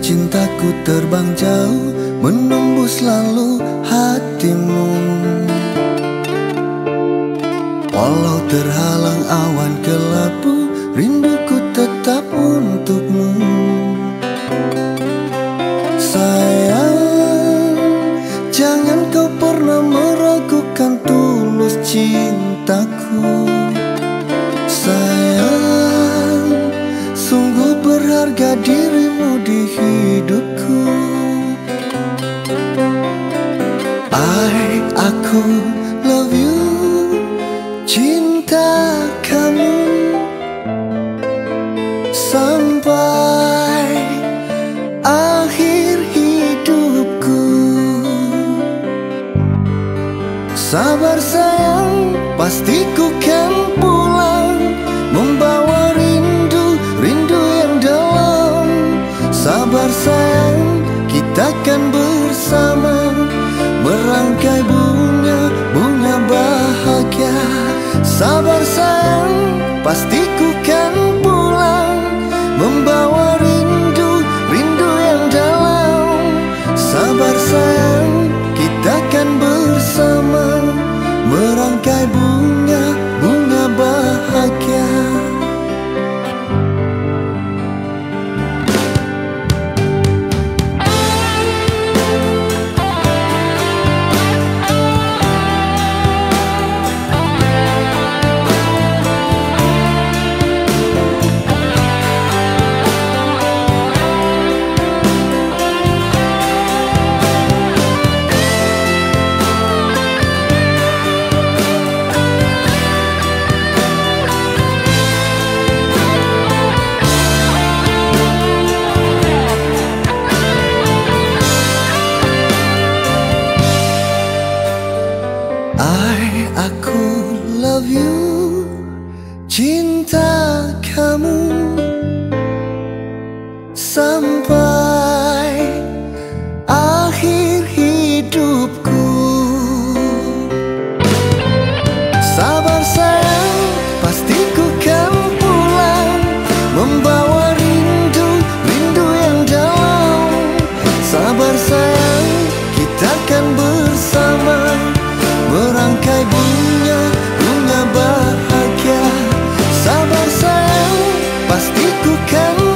cintaku terbang jauh, menembus lalu hatimu. Walau terhalang awan kelabu, rinduku tetap untukmu. Sayang, jangan kau pernah meragukan tulus cintaku. Sayang, sungguh berharga dirimu di hidupku. Aku love you, cinta kamu sampai akhir hidupku. Sabar sayang, pasti ku kan pulang, membawa rindu yang dalam. Sabar sayang, kita kan bersama, merangkai bunga bahagia. Sabar sayang, pasti ku kan pulang, membawa rindu yang dalam. Sabar sayang, kita kan bersama, merangkai bunga bahagia. Aku love you, cinta kamu sampai akhir hidupku. Sabar sayang, pasti ku kan pulang, membawa rindu yang dalam. Sabar sayang, kita kan bersama, merangkai bunga bahagia. Sabar sayang, pasti ku kan